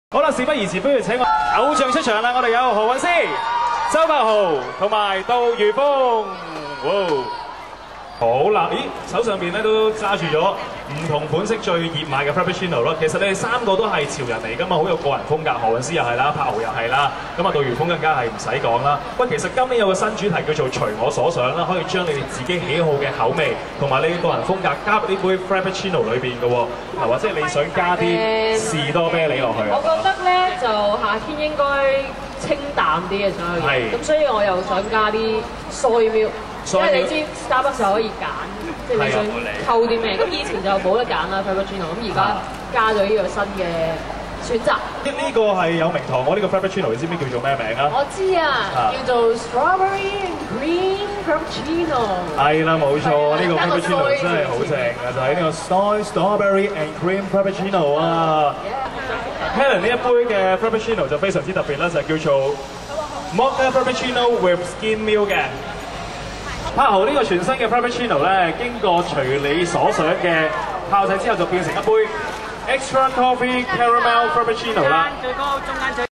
好啦，事不宜遲，不如請我偶像出場啦！我哋有何韻詩、周柏豪同埋杜如風。哇！好啦，咦，手上邊咧都揸住咗唔同款式最熱賣嘅 Frappuccino 咯。其實你哋三個都係潮人嚟㗎嘛，好有個人風格。何韻詩又係啦，柏豪又係啦，咁啊杜如風更加係唔使講啦。喂，其實今年有個新主題叫做隨我所想啦，可以將你哋自己喜好嘅口味同埋你嘅個人風格加入呢杯 Frappuccino 裏邊嘅喎，或者你想加啲士多啤梨落去。 我覺得咧就夏天應該清淡啲嘅所有嘢，咁所以我又想加啲 soy milk。因為你知 Starbucks 可以揀，即係你想溝啲咩？咁以前就冇得揀啦 Frappuccino， 咁而家加咗呢個新嘅選擇。 呢個係有名堂，我呢個 Frappuccino 你知唔知叫做咩名啊？ 我知啊，叫做 Strawberry and Cream Frappuccino。係啦，冇錯，呢個 Frappuccino 真係好正嘅，就係呢個 Strawberry and Cream Frappuccino 啊。Helen 呢一杯嘅 Frappuccino 就非常之特別啦，就叫做 Mocha Frappuccino with Skim Milk 嘅。柏豪呢個全新嘅 Frappuccino 咧，經過隨你所想嘅炮製之後，就變成一杯 Extra Coffee Caramel Frappuccino 啦。